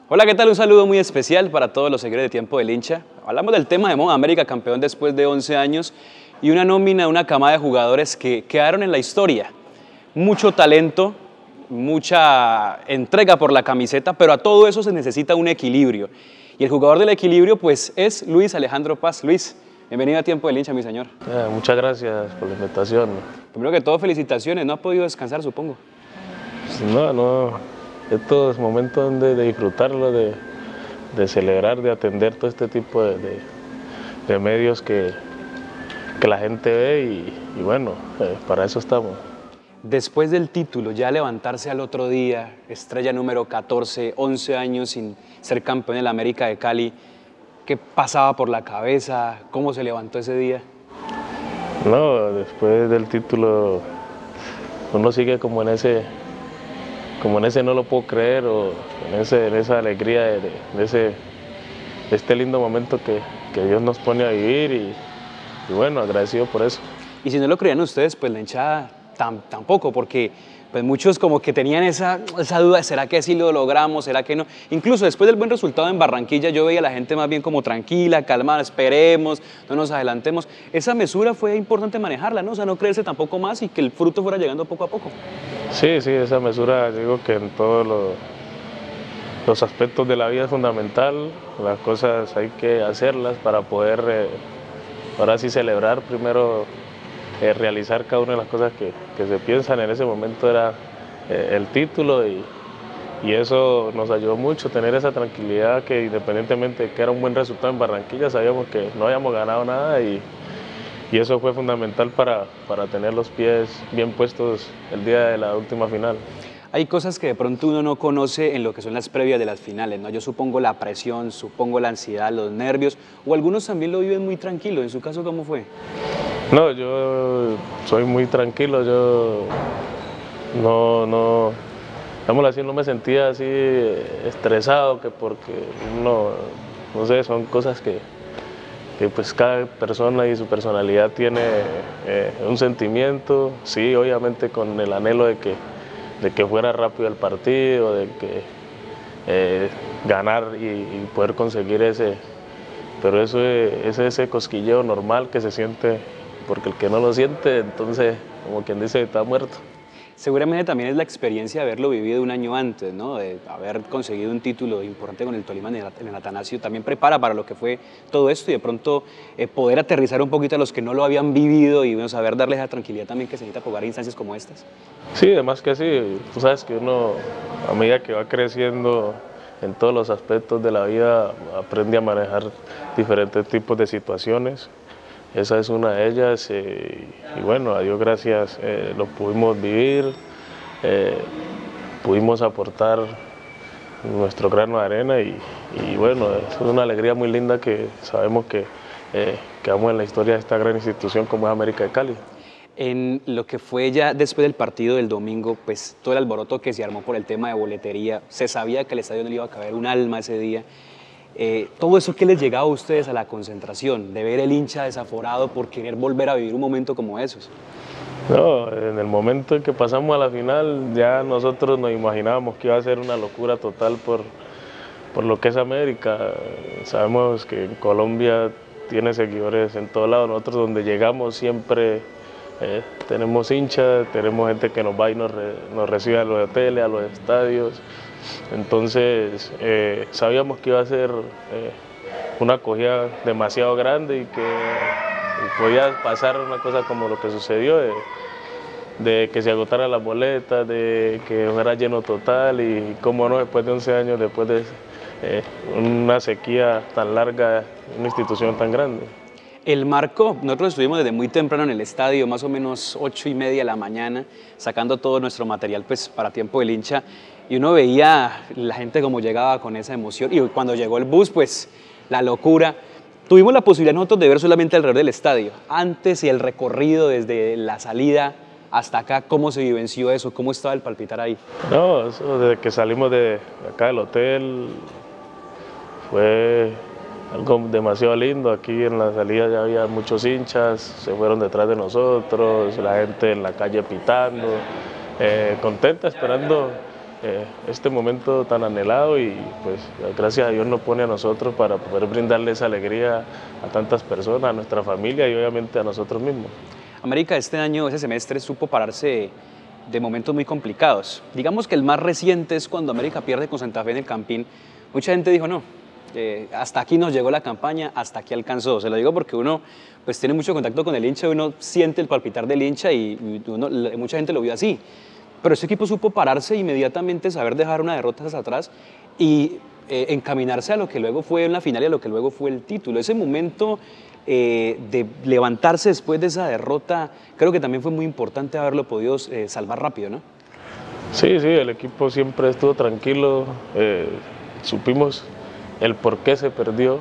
Hola, ¿qué tal? Un saludo muy especial para todos los seguidores de Tiempo del Hincha. Hablamos del tema de Moda América, campeón después de 11 años, y una nómina, una camada de jugadores que quedaron en la historia. Mucho talento, mucha entrega por la camiseta, pero a todo eso se necesita un equilibrio. Y el jugador del equilibrio, pues, es Luis Alejandro Paz. Luis, bienvenido a Tiempo del Hincha, mi señor. Muchas gracias por la invitación. Primero que todo, felicitaciones. No ha podido descansar, supongo. No. Estos momentos de disfrutarlo, de celebrar, de atender todo este tipo de medios que la gente ve y bueno, para eso estamos. Después del título, ya levantarse al otro día, estrella número 14, 11 años sin ser campeón en la América de Cali, ¿qué pasaba por la cabeza? ¿Cómo se levantó ese día? No, después del título uno sigue como en ese no lo puedo creer, o en esa alegría de este lindo momento que Dios nos pone a vivir y bueno, agradecido por eso. Y si no lo creían ustedes, pues la hinchada tampoco, porque pues muchos como que tenían esa duda de ¿será que sí lo logramos? ¿Será que no? Incluso después del buen resultado en Barranquilla yo veía a la gente más bien como tranquila, calmada, esperemos, no nos adelantemos. Esa mesura fue importante manejarla, ¿no? O sea, no creerse tampoco más y que el fruto fuera llegando poco a poco. Sí, esa mesura, digo que en todos los aspectos de la vida es fundamental. Las cosas hay que hacerlas para poder, ahora sí celebrar primero, realizar cada una de las cosas que se piensan. En ese momento era el título y eso nos ayudó mucho, tener esa tranquilidad que independientemente de que era un buen resultado en Barranquilla, sabíamos que no habíamos ganado nada y eso fue fundamental para tener los pies bien puestos el día de la última final. Hay cosas que de pronto uno no conoce en lo que son las previas de las finales, ¿no? Yo supongo la presión, supongo la ansiedad, los nervios, o algunos también lo viven muy tranquilo. ¿En su caso cómo fue? No, yo soy muy tranquilo, yo digámoslo así, no me sentía así estresado, que porque no sé, son cosas que pues cada persona y su personalidad tiene un sentimiento, sí, obviamente con el anhelo de que fuera rápido el partido, de que ganar y poder conseguir pero eso es ese cosquilleo normal que se siente, porque el que no lo siente, entonces, como quien dice, está muerto. Seguramente también es la experiencia de haberlo vivido un año antes, ¿no? De haber conseguido un título importante con el Tolima en el Atanasio, también prepara para lo que fue todo esto y de pronto poder aterrizar un poquito a los que no lo habían vivido y bueno, saber darles la tranquilidad también que se necesita jugar instancias como estas. Sí, además que sí, tú sabes que uno, a medida que va creciendo en todos los aspectos de la vida, aprende a manejar diferentes tipos de situaciones. Esa es una de ellas y bueno, a Dios gracias lo pudimos vivir, pudimos aportar nuestro grano de arena y bueno, es una alegría muy linda que sabemos que quedamos en la historia de esta gran institución como es América de Cali. En lo que fue ya después del partido del domingo, pues todo el alboroto que se armó por el tema de boletería, se sabía que el estadio no le iba a caber un alma ese día. Todo eso que les llegaba a ustedes a la concentración, de ver el hincha desaforado por querer volver a vivir un momento como esos. No, en el momento en que pasamos a la final ya nosotros nos imaginábamos que iba a ser una locura total por lo que es América. Sabemos que en Colombia tiene seguidores en todos lados, nosotros donde llegamos siempre tenemos hinchas, tenemos gente que nos va y nos recibe a los hoteles, a los estadios. Entonces sabíamos que iba a ser una acogida demasiado grande y que podía pasar una cosa como lo que sucedió, de que se agotaran las boletas, de que fuera lleno total y cómo no, después de 11 años, después de una sequía tan larga, una institución tan grande. El marco, nosotros estuvimos desde muy temprano en el estadio, más o menos 8:30 de la mañana, sacando todo nuestro material pues, para Tiempo del Hincha, y uno veía la gente como llegaba con esa emoción, y cuando llegó el bus, pues la locura. Tuvimos la posibilidad nosotros de ver solamente alrededor del estadio, antes y el recorrido desde la salida hasta acá, ¿cómo se vivenció eso? ¿Cómo estaba el palpitar ahí? No, eso, desde que salimos de acá del hotel fue algo demasiado lindo. Aquí en la salida ya había muchos hinchas, se fueron detrás de nosotros, la gente en la calle pitando, contenta, esperando este momento tan anhelado y pues gracias a Dios nos pone a nosotros para poder brindarle esa alegría a tantas personas, a nuestra familia y obviamente a nosotros mismos. América este año, ese semestre, supo pararse de momentos muy complicados. Digamos que el más reciente es cuando América pierde con Santa Fe en el Campín. Mucha gente dijo, no, hasta aquí nos llegó la campaña, hasta aquí alcanzó. Se lo digo porque uno pues tiene mucho contacto con el hincha, uno siente el palpitar del hincha y mucha gente lo vio así. Pero este equipo supo pararse inmediatamente, saber dejar una derrota hacia atrás y encaminarse a lo que luego fue la final y a lo que luego fue el título. Ese momento de levantarse después de esa derrota, creo que también fue muy importante haberlo podido salvar rápido, ¿no? Sí, el equipo siempre estuvo tranquilo, supimos el por qué se perdió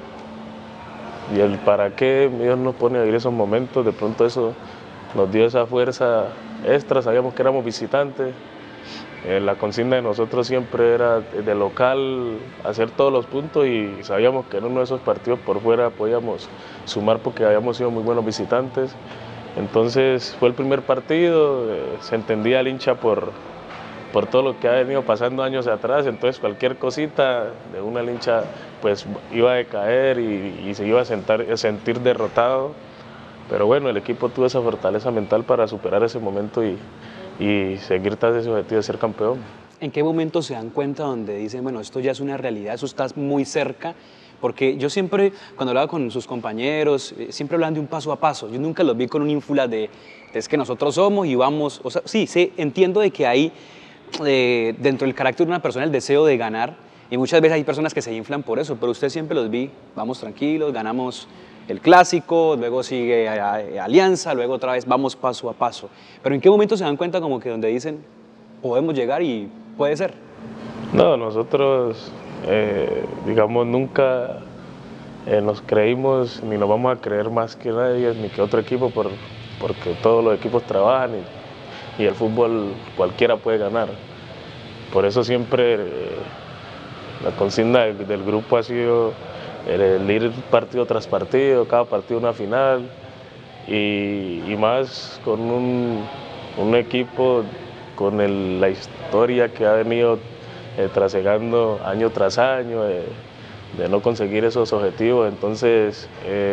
y el para qué Dios nos pone a vivir esos momentos. De pronto eso nos dio esa fuerza extra, sabíamos que éramos visitantes. La consigna de nosotros siempre era de local hacer todos los puntos y sabíamos que en uno de esos partidos por fuera podíamos sumar porque habíamos sido muy buenos visitantes. Entonces fue el primer partido, se entendía el hincha por todo lo que ha venido pasando años atrás, entonces cualquier cosita de una hincha pues iba a decaer y se iba a sentir derrotado. Pero bueno, el equipo tuvo esa fortaleza mental para superar ese momento y seguir tras ese objetivo de ser campeón. ¿En qué momento se dan cuenta donde dicen, bueno, esto ya es una realidad, eso está muy cerca? Porque yo siempre, cuando hablaba con sus compañeros, siempre hablaban de un paso a paso. Yo nunca los vi con un ínfula de es que nosotros somos y vamos. O sea, sí, entiendo de que hay dentro del carácter de una persona el deseo de ganar y muchas veces hay personas que se inflan por eso, pero usted siempre los vi, vamos tranquilos, ganamos el clásico, luego sigue Alianza, luego otra vez vamos paso a paso. Pero ¿en qué momento se dan cuenta como que donde dicen podemos llegar y puede ser? No, nosotros digamos nunca nos creímos ni nos vamos a creer más que nadie ni que otro equipo porque todos los equipos trabajan y el fútbol cualquiera puede ganar. Por eso siempre la consigna del grupo ha sido el ir partido tras partido, cada partido una final y más con un equipo con la historia que ha venido trasegando año tras año de no conseguir esos objetivos. Entonces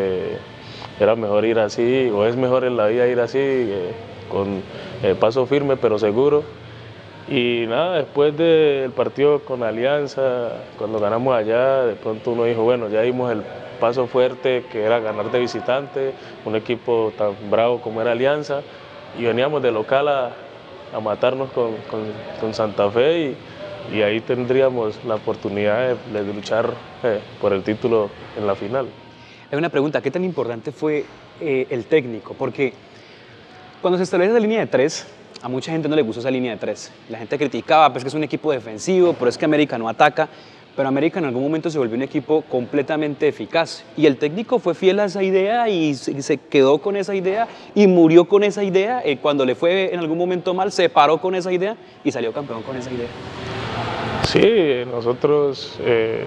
era mejor ir así, o es mejor en la vida ir así, con paso firme pero seguro. Y nada, después del partido con Alianza, cuando ganamos allá, de pronto uno dijo, bueno, ya dimos el paso fuerte que era ganar de visitante, un equipo tan bravo como era Alianza, y veníamos de local a matarnos con Santa Fe y ahí tendríamos la oportunidad de luchar por el título en la final. Hay una pregunta, ¿qué tan importante fue el técnico? Porque cuando se establece la línea de tres, a mucha gente no le gustó esa línea de tres. La gente criticaba, pues que es un equipo defensivo, pero es que América no ataca. Pero América en algún momento se volvió un equipo completamente eficaz. Y el técnico fue fiel a esa idea y se quedó con esa idea y murió con esa idea. Cuando le fue en algún momento mal, se paró con esa idea y salió campeón con esa idea. Sí, nosotros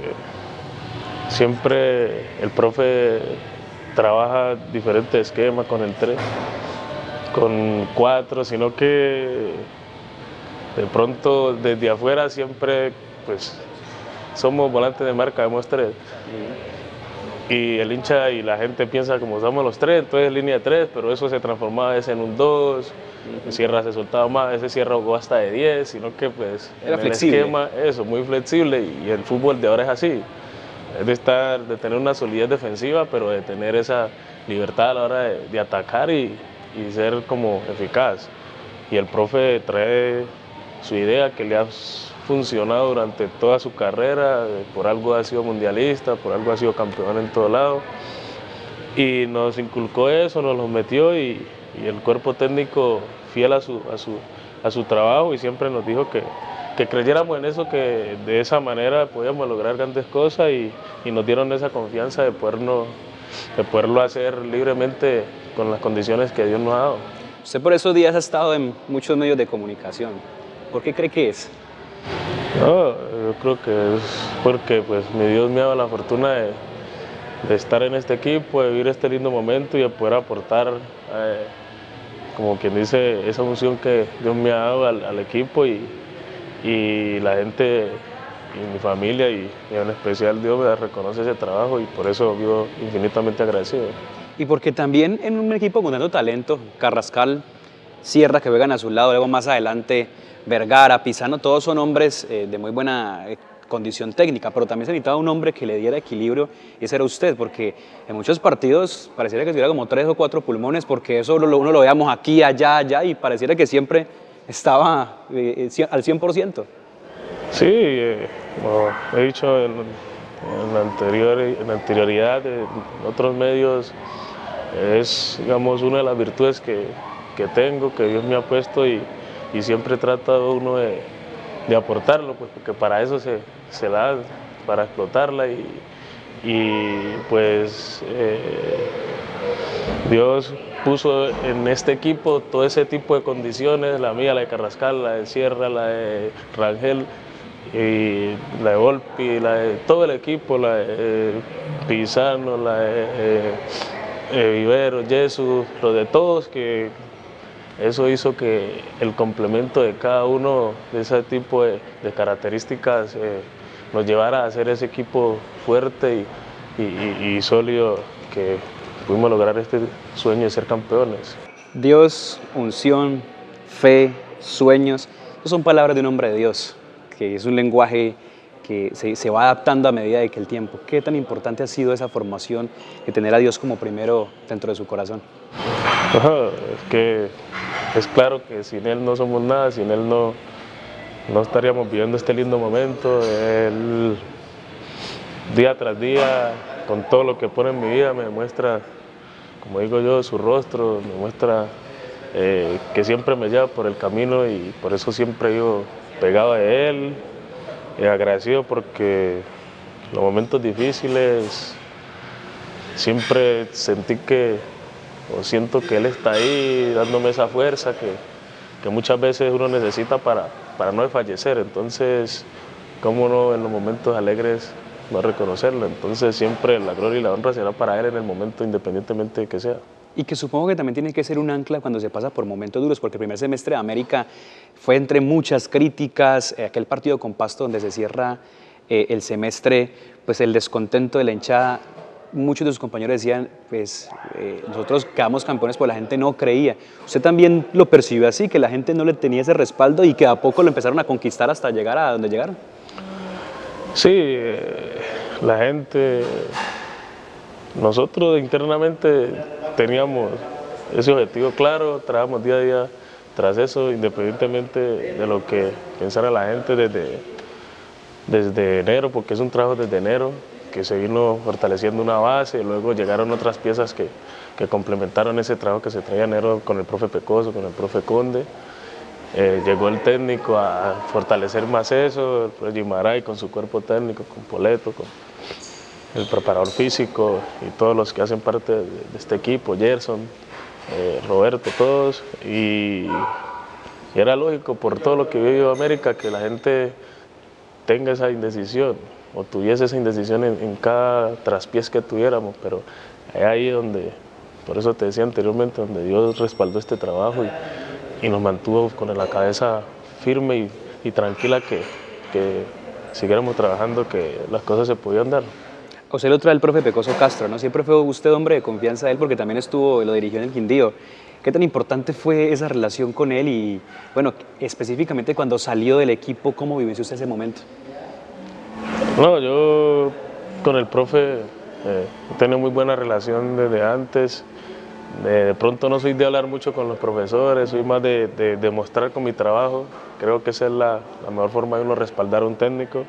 siempre el profe trabaja diferentes esquemas con el 3. Con 4, sino que de pronto desde afuera siempre pues somos volantes de marca, vemos 3 y el hincha y la gente piensa como somos los 3, entonces línea de 3, pero eso se transformaba a veces en un 2, el cierre se soltaba más, ese cierre jugó hasta de 10, sino que pues era en flexible. El esquema, eso, muy flexible y el fútbol de ahora es así, es de tener una solidez defensiva, pero de tener esa libertad a la hora de atacar y ser como eficaz. Y el profe trae su idea que le ha funcionado durante toda su carrera, por algo ha sido mundialista, por algo ha sido campeón en todo lado. Y nos inculcó eso, nos lo metió y el cuerpo técnico fiel a su trabajo y siempre nos dijo que creyéramos en eso, que de esa manera podíamos lograr grandes cosas y nos dieron esa confianza de poderlo hacer libremente con las condiciones que Dios nos ha dado. Usted por esos días ha estado en muchos medios de comunicación. ¿Por qué cree que es? No, yo creo que es porque pues mi Dios me ha dado la fortuna de estar en este equipo, de vivir este lindo momento y de poder aportar, como quien dice, esa función que Dios me ha dado al equipo y y la gente y mi familia y en especial Dios me reconoce ese trabajo y por eso vivo infinitamente agradecido. Y porque también en un equipo con tanto talento, Carrascal, Sierra que juegan a su lado, luego más adelante Vergara, Pizano, todos son hombres de muy buena condición técnica, pero también se necesitaba un hombre que le diera equilibrio y ese era usted, porque en muchos partidos pareciera que tuviera como 3 o 4 pulmones, porque eso uno lo veíamos aquí, allá, allá y pareciera que siempre estaba al 100%. Sí, como he dicho en anterioridad en otros medios, es, digamos, una de las virtudes que tengo, que Dios me ha puesto y siempre trata uno de aportarlo, pues, porque para eso se da, para explotarla pues Dios puso en este equipo todo ese tipo de condiciones, la mía, la de Carrascal, la de Sierra, la de Rangel, y la de Volpi, la de todo el equipo, la de Pizano, la de Vivero, Jesús, lo de todos, que eso hizo que el complemento de cada uno de ese tipo de características nos llevara a hacer ese equipo fuerte y sólido que pudimos lograr este sueño de ser campeones. Dios, unción, fe, sueños, esas son palabras de un hombre de Dios, que es un lenguaje que se va adaptando a medida de que el tiempo. ¿Qué tan importante ha sido esa formación de tener a Dios como primero dentro de su corazón? Es que es claro que sin Él no somos nada, sin Él no estaríamos viviendo este lindo momento. Él día tras día, con todo lo que pone en mi vida, me muestra, como digo yo, su rostro, me muestra que siempre me lleva por el camino y por eso siempre yo pegado a Él, agradecido porque en los momentos difíciles siempre sentí siento que Él está ahí dándome esa fuerza que muchas veces uno necesita para no desfallecer. Entonces, cómo no en los momentos alegres no reconocerlo. Entonces siempre la gloria y la honra será para Él en el momento, independientemente de que sea. Y que supongo que también tiene que ser un ancla cuando se pasa por momentos duros, porque el primer semestre de América fue entre muchas críticas, aquel partido con Pasto donde se cierra el semestre, pues el descontento de la hinchada. Muchos de sus compañeros decían, pues nosotros quedamos campeones, pero la gente no creía. ¿Usted también lo percibió así, que la gente no le tenía ese respaldo y que a poco lo empezaron a conquistar hasta llegar a donde llegaron? Sí, la gente, nosotros internamente teníamos ese objetivo claro, trabajamos día a día tras eso, independientemente de lo que pensara la gente desde enero, porque es un trabajo desde enero, que se vino fortaleciendo una base, y luego llegaron otras piezas que complementaron ese trabajo que se traía en enero con el profe Pecoso, con el profe Conde. Llegó el técnico a fortalecer más eso, el profe Gimaray con su cuerpo técnico, con Poleto, con el preparador físico y todos los que hacen parte de este equipo, Gerson, Roberto, todos. Y era lógico por todo lo que vivió América que la gente tenga esa indecisión o tuviese esa indecisión en cada traspiés que tuviéramos, pero es ahí donde, por eso te decía anteriormente, donde Dios respaldó este trabajo y nos mantuvo con la cabeza firme y tranquila que siguiéramos trabajando, que las cosas se podían dar. O sea, el otro era el profe Pecoso Castro, ¿no? Siempre fue usted hombre de confianza de él porque también lo dirigió en el Quindío. ¿Qué tan importante fue esa relación con él y, bueno, específicamente cuando salió del equipo, cómo vivió usted ese momento? No, yo con el profe tengo muy buena relación desde antes. De pronto no soy de hablar mucho con los profesores, soy más de demostrar con mi trabajo. Creo que esa es la mejor forma de uno respaldar a un técnico.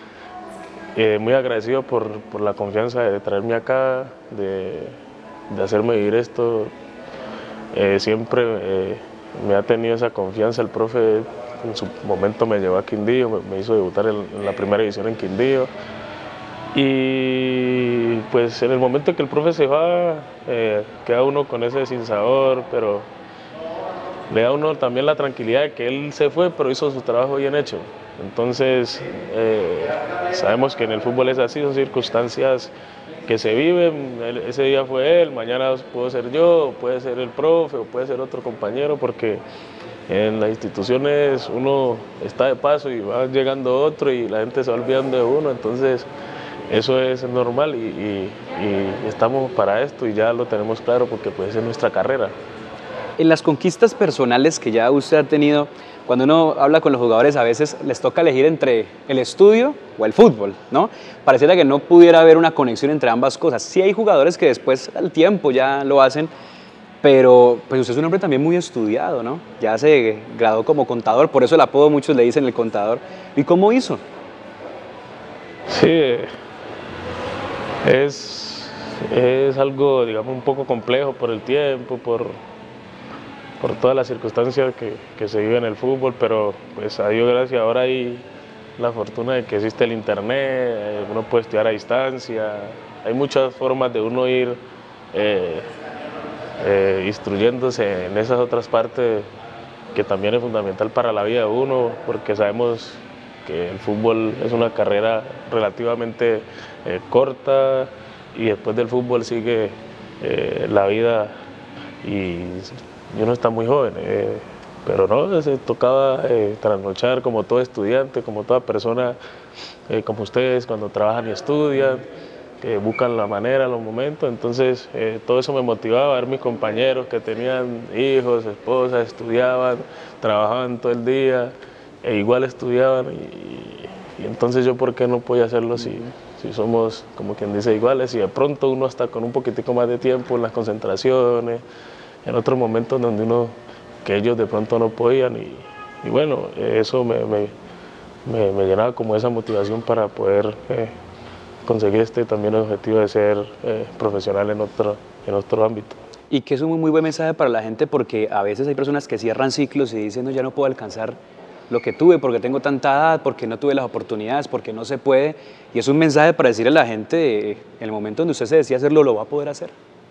Muy agradecido por la confianza de traerme acá, de hacerme vivir esto. Siempre me ha tenido esa confianza. El profe en su momento me llevó a Quindío, me hizo debutar en la primera división en Quindío. Y pues en el momento que el profe se va, queda uno con ese sinsabor, pero le da a uno también la tranquilidad de que él se fue, pero hizo su trabajo bien hecho. Entonces, sabemos que en el fútbol es así, son circunstancias que se viven. Ese día fue él, mañana puedo ser yo, puede ser el profe, o puede ser otro compañero, porque En las instituciones uno está de paso y va llegando otro y la gente se va olvidando de uno, entonces eso es normal y estamos para esto y ya lo tenemos claro porque pues es nuestra carrera. En las conquistas personales que ya usted ha tenido, cuando uno habla con los jugadores a veces les toca elegir entre el estudio o el fútbol, ¿no? Pareciera que no pudiera haber una conexión entre ambas cosas. Sí hay jugadores que después al tiempo ya lo hacen, pero pues usted es un hombre también muy estudiado, ¿no? Ya se graduó como contador, por eso el apodo muchos le dicen el contador. ¿Y cómo hizo? Sí, es algo, digamos, un poco complejo por el tiempo, por todas las circunstancias que se vive en el fútbol, pero pues a Dios gracias, ahora hay la fortuna de que existe el internet, uno puede estudiar a distancia, hay muchas formas de uno ir instruyéndose en esas otras partes que también es fundamental para la vida de uno, porque sabemos que el fútbol es una carrera relativamente corta y después del fútbol sigue la vida y uno está muy joven, pero no, se tocaba trasnochar como todo estudiante, como toda persona, como ustedes cuando trabajan y estudian, que buscan la manera, los momentos, entonces todo eso me motivaba a ver mis compañeros que tenían hijos, esposas, estudiaban, trabajaban todo el día, e igual estudiaban, y entonces yo por qué no podía hacerlo si somos, como quien dice, iguales, y de pronto uno está con un poquitico más de tiempo en las concentraciones, en otros momentos donde que ellos de pronto no podían, y bueno, eso me llenaba como esa motivación para poder conseguir también el objetivo de ser profesional en otro ámbito. Y que es un muy buen mensaje para la gente porque a veces hay personas que cierran ciclos y dicen, no, ya no puedo alcanzar lo que tuve porque tengo tanta edad, porque no tuve las oportunidades, porque no se puede. Y es un mensaje para decirle a la gente, en el momento donde usted se decía hacerlo, lo va a poder hacer.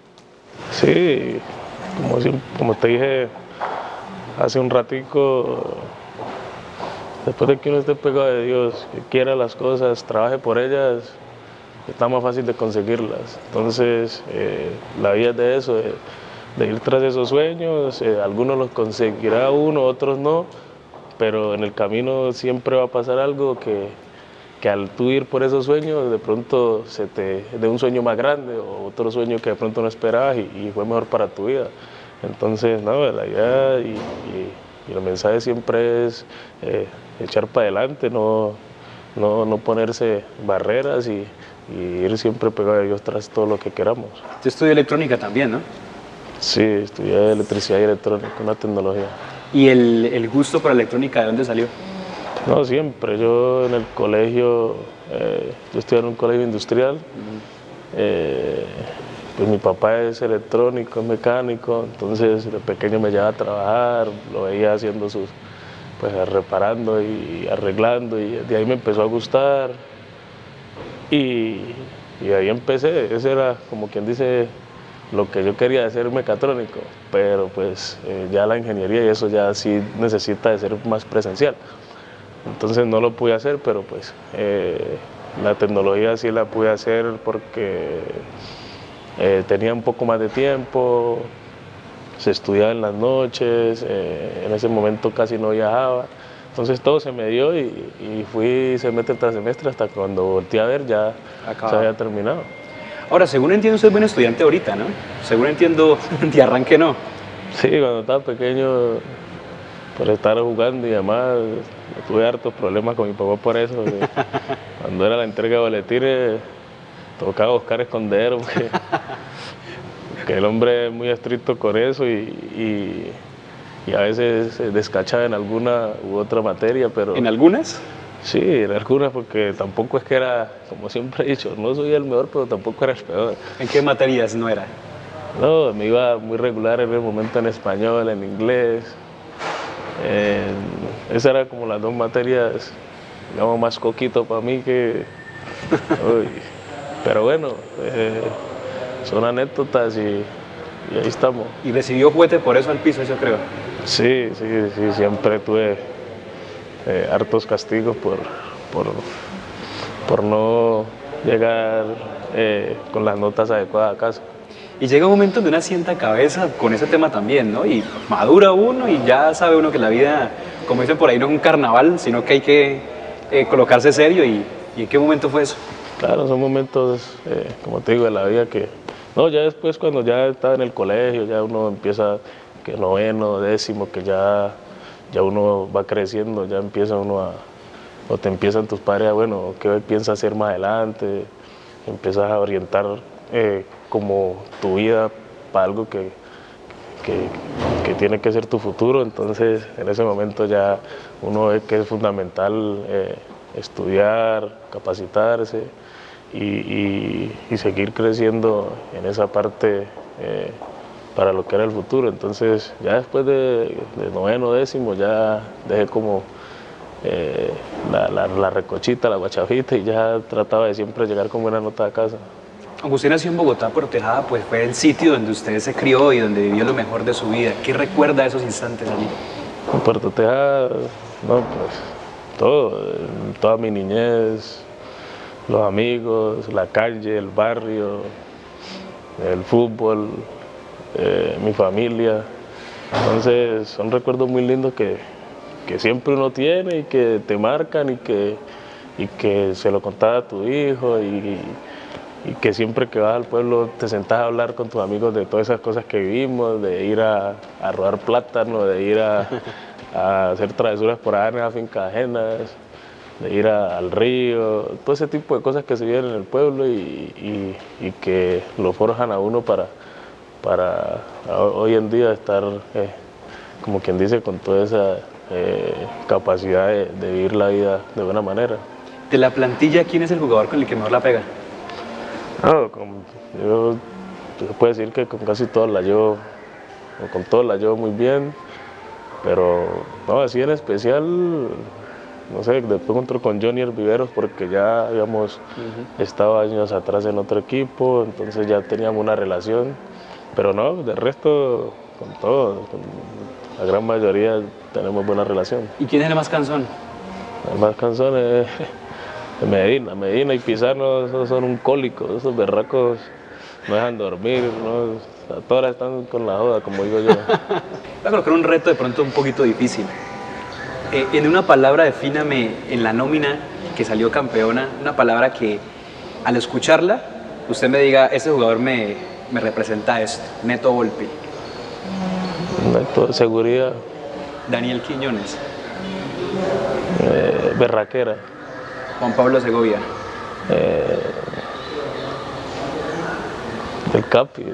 Sí, como te dije hace un ratico, después de que uno esté pegado de Dios, que quiera las cosas, trabaje por ellas, está más fácil de conseguirlas. Entonces, la vida es de eso, de ir tras esos sueños, algunos los conseguirá uno, otros no, pero en el camino siempre va a pasar algo que al tú ir por esos sueños, de pronto se te dé un sueño más grande o otro sueño que de pronto no esperabas y fue mejor para tu vida. Entonces, no, la idea y el mensaje siempre es echar para adelante, no ponerse barreras y ir siempre pegado a Dios tras todo lo que queramos. Usted estudió electrónica también, ¿no? Sí, estudié electricidad y electrónica, una tecnología. ¿Y el gusto por la electrónica de dónde salió? No, siempre. Yo en el colegio, yo estudié en un colegio industrial. Pues mi papá es electrónico, es mecánico, entonces de pequeño me llevaba a trabajar, lo veía haciendo pues reparando y arreglando, y de ahí me empezó a gustar. Y ahí empecé, ese era como quien dice lo que yo quería de ser mecatrónico, pero pues ya la ingeniería y eso ya sí necesita de ser más presencial. Entonces no lo pude hacer, pero pues la tecnología sí la pude hacer porque tenía un poco más de tiempo, se estudiaba en las noches, en ese momento casi no viajaba. Entonces todo se me dio y fui semestre tras semestre hasta cuando volteé a ver ya se había terminado. Ahora, según entiendo, usted es buen estudiante ahorita, ¿no? Según entiendo, de arranque no. Sí, cuando estaba pequeño, por estar jugando y demás, tuve hartos problemas con mi papá por eso. Cuando era la entrega de boletines, tocaba buscar esconder, porque el hombre es muy estricto con eso y a veces se descachaba en alguna u otra materia, pero... ¿En algunas? Sí, en algunas, porque tampoco es que era, como siempre he dicho, no soy el mejor, pero tampoco era el peor. ¿En qué materias no era? No, me iba muy regular en el momento en español, en inglés. Esas eran como las dos materias, digamos, más coquito para mí que... Uy, pero bueno, son anécdotas y ahí estamos. ¿Y recibió juguete por eso al piso, yo creo? Sí, siempre tuve hartos castigos por no llegar con las notas adecuadas a casa. Y llega un momento donde uno sienta cabeza con ese tema también, ¿no? Y madura uno y ya sabe uno que la vida, como dicen por ahí, no es un carnaval, sino que hay que colocarse serio. ¿Y en qué momento fue eso? Claro, son momentos, como te digo, de la vida que... No, ya después cuando ya está en el colegio, ya uno empieza, que noveno, décimo, que ya uno va creciendo, ya empieza uno a... O te empiezan tus padres a, bueno, ¿qué piensas hacer más adelante? Empiezas a orientar como tu vida para algo que tiene que ser tu futuro. Entonces, en ese momento ya uno ve que es fundamental estudiar, capacitarse y seguir creciendo en esa parte para lo que era el futuro. Entonces, ya después de noveno, décimo, ya dejé como la recochita, la guachafita, y ya trataba de siempre llegar con buena nota a casa. Aunque usted nació en Bogotá, pero Tejada pues fue el sitio donde usted se crió y donde vivió lo mejor de su vida. ¿Qué recuerda de esos instantes allí? En Puerto Tejada, no, pues todo, toda mi niñez, los amigos, la calle, el barrio, el fútbol, mi familia. Entonces son recuerdos muy lindos que siempre uno tiene y que te marcan y que se lo contaba a tu hijo y que siempre que vas al pueblo te sentás a hablar con tus amigos de todas esas cosas que vivimos, de ir a rodar plátano, de ir a hacer travesuras por allá en las fincas ajenas, de ir al río, todo ese tipo de cosas que se viven en el pueblo y que lo forjan a uno para hoy en día estar, como quien dice, con toda esa capacidad de vivir la vida de buena manera. De la plantilla, ¿quién es el jugador con el que mejor la pega? No, yo se puede decir que con casi todos la llevo, o con todos la llevo muy bien, pero no, así en especial, no sé, después entró con Jonier Viveros porque ya habíamos estado años atrás en otro equipo, entonces ya teníamos una relación, pero no, de resto con todos, con la gran mayoría tenemos buena relación. ¿Y quién es el más cansón? El más cansón es Medina y Pizarro, esos son un cólico, esos berracos no dejan dormir, ¿no? A todas horas están con la joda, como digo yo. Voy a colocar un reto de pronto un poquito difícil. En una palabra, defíname en la nómina que salió campeona, una palabra que al escucharla, usted me diga, ese jugador me representa esto, Neto Volpi. Neto, seguridad. Daniel Quiñones. Berraquera. Juan Pablo Segovia. El Capi,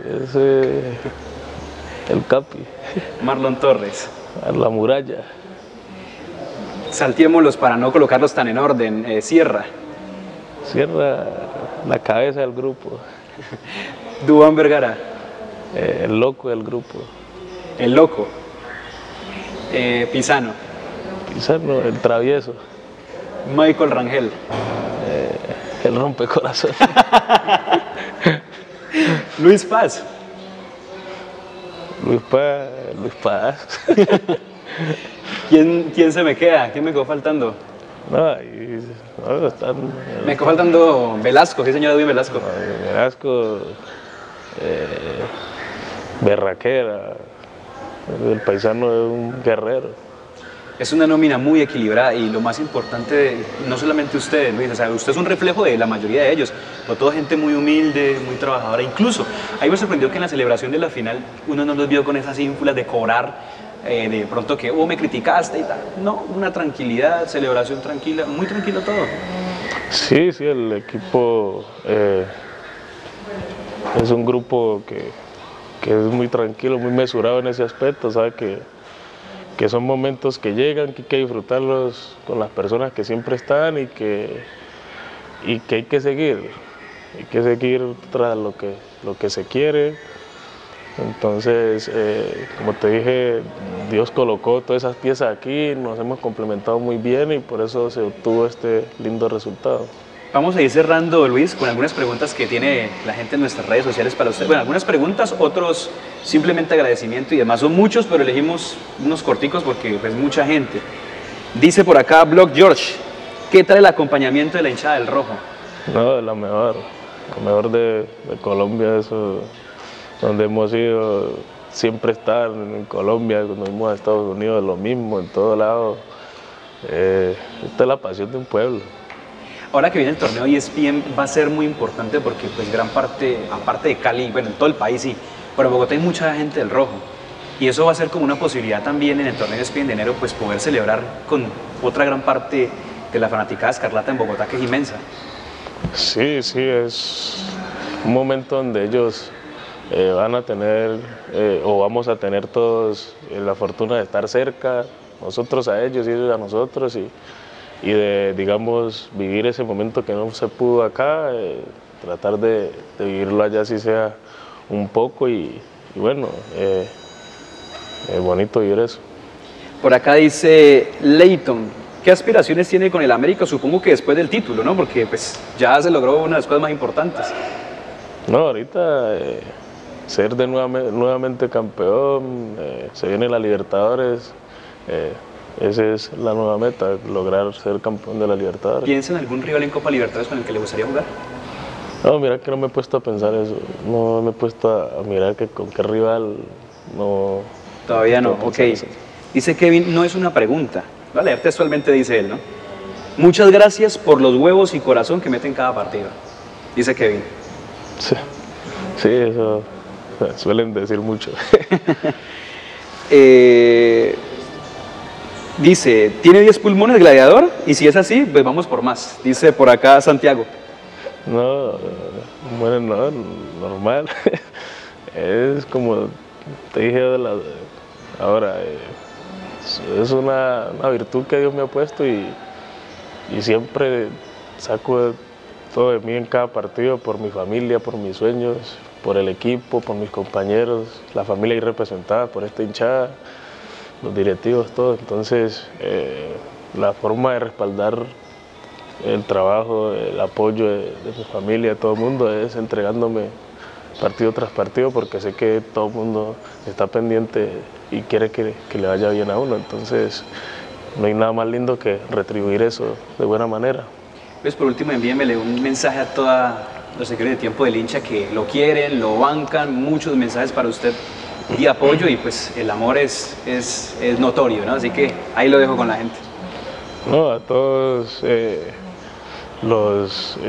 el Capi. Marlon Torres. La muralla. Saltémoslos para no colocarlos tan en orden. Sierra. Sierra, la cabeza del grupo. Duván Vergara. El loco del grupo. El loco. Pisano. Pisano, el travieso. Michael Rangel. El rompecorazón. Luis Paz. Luis Paz. ¿Quién se me queda? ¿Quién me quedó faltando? Me quedó faltando Velasco, sí señor Edwin Velasco. Velasco, Berraquera, el paisano es un guerrero. Es una nómina muy equilibrada y lo más importante, no solamente usted, Luis, o sea, usted es un reflejo de la mayoría de ellos, pero toda gente muy humilde, muy trabajadora. Incluso, ahí me sorprendió que en la celebración de la final uno no los vio con esas ínfulas de cobrar, de pronto que, me criticaste y tal. No, una tranquilidad, celebración tranquila, muy tranquilo todo. Sí, el equipo es un grupo que es muy tranquilo, muy mesurado en ese aspecto, sabe que son momentos que llegan, que hay que disfrutarlos con las personas que siempre están y que hay que seguir tras lo que se quiere. Entonces, como te dije, Dios colocó todas esas piezas aquí, nos hemos complementado muy bien y por eso se obtuvo este lindo resultado. Vamos a ir cerrando, Luis, con algunas preguntas que tiene la gente en nuestras redes sociales para usted. Bueno, algunas preguntas, otros simplemente agradecimiento y demás. Son muchos, pero elegimos unos corticos porque es pues, mucha gente. Dice por acá Blog George, ¿qué tal el acompañamiento de la hinchada del Rojo? No, la mejor de Colombia, eso donde hemos ido, siempre estar en Colombia, cuando fuimos a Estados Unidos, lo mismo, en todo lado. Esta es la pasión de un pueblo. Ahora que viene el torneo ESPN va a ser muy importante porque pues gran parte, aparte de Cali, bueno, en todo el país sí, pero en Bogotá hay mucha gente del rojo. Y eso va a ser como una posibilidad también en el torneo ESPN de enero, pues poder celebrar con otra gran parte de la fanaticada escarlata en Bogotá, que es inmensa. Sí, sí, es un momento donde ellos van a tener, o vamos a tener todos la fortuna de estar cerca, nosotros a ellos y ellos a nosotros, y de, digamos, vivir ese momento que no se pudo acá, tratar de vivirlo allá si sea un poco, y bueno, es bonito vivir eso. Por acá dice Leighton, ¿qué aspiraciones tiene con el América? Supongo que después del título, ¿no? Porque pues ya se logró una de las cosas más importantes. No, ahorita ser de nuevamente campeón, se viene la Libertadores, esa es la nueva meta, lograr ser campeón de la Libertadores. ¿Piensa en algún rival en Copa Libertadores con el que le gustaría jugar? No, mira que no me he puesto a pensar eso, no me he puesto a mirar con qué rival, no. Todavía no, ok. Dice Kevin, no es una pregunta, voy a leer textualmente, dice él, ¿no? Muchas gracias por los huevos y corazón que meten cada partido, dice Kevin. Sí, sí, eso suelen decir mucho. Dice, ¿tiene 10 pulmones Gladiador? Y si es así, pues vamos por más, dice por acá Santiago. No, bueno, no, normal. Es como te dije ahora, es una virtud que Dios me ha puesto y siempre saco todo de mí en cada partido, por mi familia, por mis sueños, por el equipo, por mis compañeros, la familia ahí representada, por esta hinchada, los directivos, todo. Entonces, la forma de respaldar el trabajo, el apoyo de mi familia, de todo el mundo, es entregándome partido tras partido, porque sé que todo el mundo está pendiente y quiere que le vaya bien a uno. Entonces, no hay nada más lindo que retribuir eso de buena manera. Pues por último, envíenmele un mensaje a todos los seguidores de Tiempo del Hincha que lo quieren, lo bancan, muchos mensajes para usted de apoyo, y pues el amor es notorio, ¿no? Así que ahí lo dejo con la gente. No, a todos los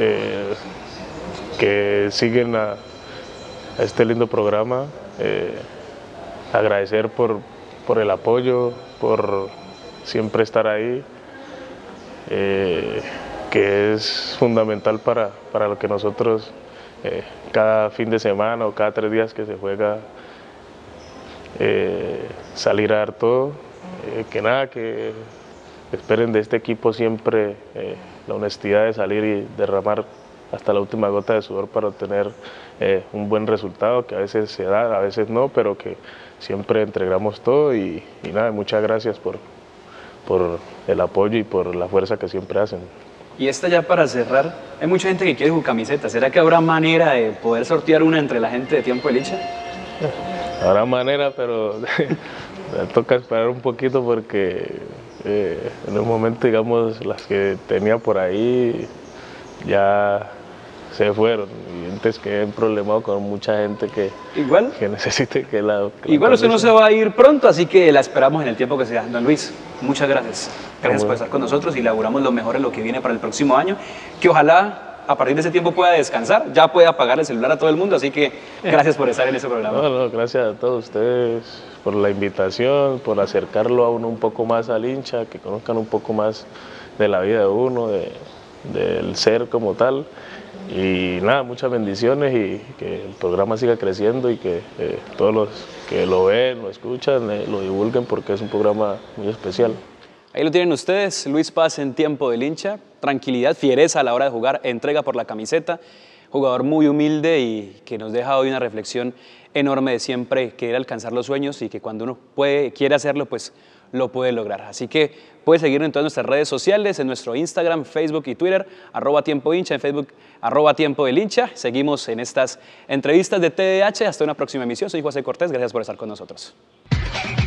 que siguen a este lindo programa, agradecer por el apoyo, por siempre estar ahí, que es fundamental para lo que nosotros cada fin de semana o cada 3 días que se juega, salir a dar todo, que esperen de este equipo siempre la honestidad de salir y derramar hasta la última gota de sudor para obtener un buen resultado, que a veces se da, a veces no, pero que siempre entregamos todo, y nada, muchas gracias por el apoyo y por la fuerza que siempre hacen. Y esta ya para cerrar, hay mucha gente que quiere su camiseta, ¿será que habrá manera de poder sortear una entre la gente de Tiempo del Hincha? Habrá manera, pero me toca esperar un poquito porque en un momento, digamos, las que tenía por ahí ya se fueron, y antes quedé problemado con mucha gente que necesite que la igual usted no se va a ir pronto, así que la esperamos en el tiempo que sea. Don Luis, muchas gracias. Gracias por estar con nosotros y le auguramos lo mejor en lo que viene para el próximo año, que ojalá a partir de ese tiempo pueda descansar, ya puede apagar el celular a todo el mundo, así que gracias por estar en ese programa. No, gracias a todos ustedes por la invitación, por acercarlo a uno un poco más al hincha, que conozcan un poco más de la vida de uno, del ser como tal. Y nada, muchas bendiciones, y que el programa siga creciendo, y que todos los que lo ven, lo escuchan, lo divulguen, porque es un programa muy especial. Ahí lo tienen ustedes, Luis Paz en Tiempo del Hincha. Tranquilidad, fiereza a la hora de jugar, entrega por la camiseta. Jugador muy humilde y que nos deja hoy una reflexión enorme de siempre querer alcanzar los sueños, y que cuando uno quiere hacerlo, pues lo puede lograr. Así que puede seguirnos en todas nuestras redes sociales, en nuestro Instagram, Facebook y Twitter, @tiempohincha, en Facebook, @tiempo del hincha. Seguimos en estas entrevistas de TDH. Hasta una próxima emisión. Soy José Cortés, gracias por estar con nosotros.